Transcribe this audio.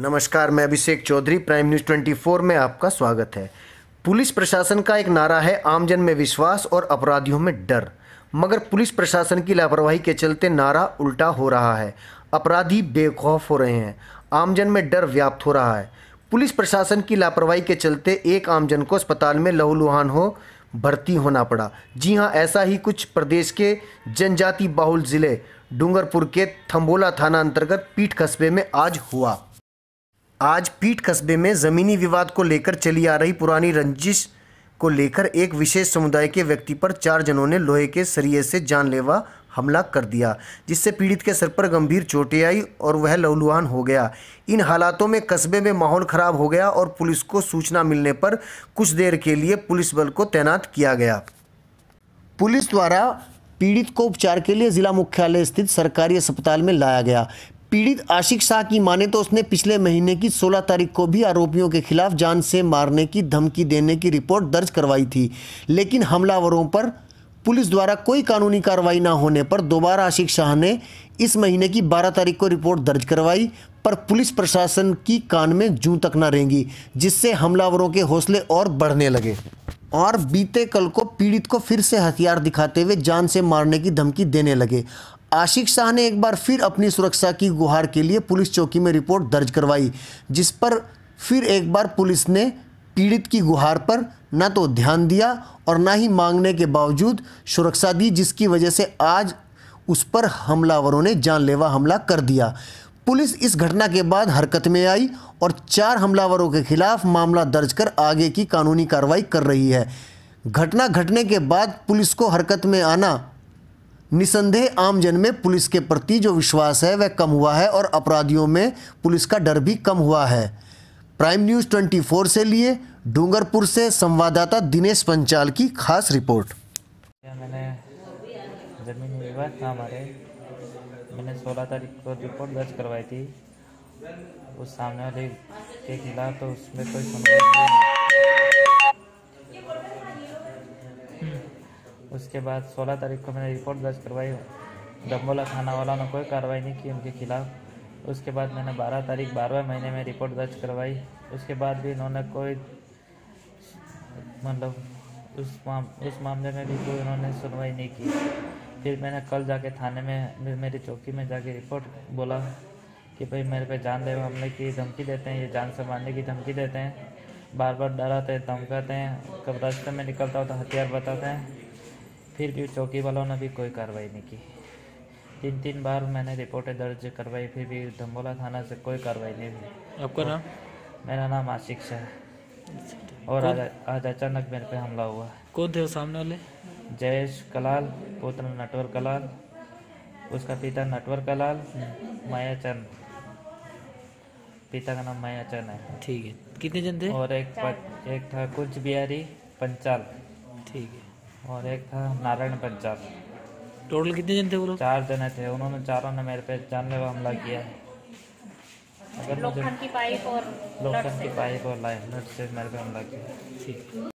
नमस्कार, मैं अभिषेक Chaudhary. Prime news 24 में आपका स्वागत है। पुलिस प्रशासन का एक नारा है, आमजन में विश्वास और अपराधियों में डर। मगर पुलिस प्रशासन की लापरवाही के चलते नारा उल्टा हो रहा है। अपराधी बेखौफ हो रहे हैं, आमजन में डर व्याप्त हो रहा है। पुलिस प्रशासन की लापरवाही के चलते एक आमजन को अस्पताल में लहूलुहान हो भर्ती होना पड़ा। जी हां, ऐसा ही कुछ प्रदेश के जनजाति बाहुल जिले डूंगरपुर के थंबोला थाना अंतर्गत पीठ कस्बे में आज हुआ। आज पीठ कस्बे में ज़मीनी विवाद को लेकर चली आ रही पुरानी रंजिश को लेकर एक विशेष समुदाय के व्यक्ति पर 4 जनों ने लोहे के सरिये से जानलेवा हमला कर दिया, जिससे पीड़ित के सर पर गंभीर चोटें आई और वह लहूलुहान हो गया। इन हालातों में कस्बे में माहौल खराब हो गया और पुलिस को सूचना मिलने पर कुछ देर के लिए पुलिस बल को तैनात किया गया। पुलिस द्वारा पीड़ित को उपचार के लिए जिला मुख्यालय स्थित सरकारी अस्पताल में लाया गया। पीड़ित आशिक शाह की माने तो उसने पिछले महीने की 16 तारीख को भी आरोपियों के खिलाफ जान से मारने की धमकी देने की रिपोर्ट दर्ज करवाई थी, लेकिन हमलावरों पर पुलिस द्वारा कोई कानूनी कार्रवाई न होने पर दोबारा आशिक शाह ने इस महीने की 12 तारीख को रिपोर्ट दर्ज करवाई, पर पुलिस प्रशासन की कान में जूं तक न रेंगी, जिससे हमलावरों के हौसले और बढ़ने लगे और बीते कल को पीड़ित को फिर से हथियार दिखाते हुए जान से मारने की धमकी देने लगे। आशिक शाह ने एक बार फिर अपनी सुरक्षा की गुहार के लिए पुलिस चौकी में रिपोर्ट दर्ज करवाई, जिस पर फिर एक बार पुलिस ने पीड़ित की गुहार पर न तो ध्यान दिया और न ही मांगने के बावजूद सुरक्षा दी, जिसकी वजह से आज उस पर हमलावरों ने जानलेवा हमला कर दिया। पुलिस इस घटना के बाद हरकत में आई और 4 हमलावरों के खिलाफ मामला दर्ज कर आगे की कानूनी कार्रवाई कर रही है। घटना घटने के बाद पुलिस को हरकत में आना निसंदेह आमजन में पुलिस के प्रति जो विश्वास है वह कम हुआ है और अपराधियों में पुलिस का डर भी कम हुआ है। प्राइम न्यूज़ 24 से लिए डूंगरपुर से संवाददाता दिनेश पंचाल की खास रिपोर्ट। मैंने ज़मीन विवाद था हमारे, मैंने 16 तारीख को रिपोर्ट दर्ज करवाई थी उस सामने वाले के खिलाफ, तो उसमें कोई सुनवाई नहीं। उसके बाद 16 तारीख को मैंने रिपोर्ट दर्ज करवाई, डम्बोला थाना वालों ने कोई कार्रवाई नहीं की उनके खिलाफ। उसके बाद मैंने 12 तारीख 12वें महीने में रिपोर्ट दर्ज करवाई, उसके बाद भी इन्होंने कोई मतलब उस मामले में भी कोई इन्होंने सुनवाई नहीं की। फिर मैंने कल जाके थाने में मेरी चौकी में जाके रिपोर्ट बोला कि भाई मेरे पे जानलेवा हमले की धमकी देते हैं, ये जान से मारने की धमकी देते हैं, बार बार डराते हैं, धमकाते हैं, कब रास्ते में निकलता हो तो हथियार बताते हैं। फिर भी चौकी वालों ने भी कोई कार्रवाई नहीं की। 3 बार मैंने रिपोर्टें दर्ज करवाई, फिर भी धम्बोला थाना से कोई कार्रवाई नहीं हुई। आपका नाम? मेरा नाम आशिक शाह है और आज अचानक मेरे पे हमला हुआ। कौन थे वो सामने वाले? जयेश कलाल, पुत्र नटवर कलाल, उसका पिता नटवर कलाल, मायाचंद, पिता का नाम मायाचंद है। ठीक है, कितने जन थे? और एक था कुछ बिहारी पंचाल, ठीक है, और एक था नारायण पंचाल। टोटल कितने जन थे वो लोग? 4 जने थे। उन्होंने चारों ने मेरे पे जानलेवा हमला किया है। अगर मुझे लोखंड की पाइप और लोखंड की पाइप और लाइन नट से मेरे पे हमला किया। ठीक है।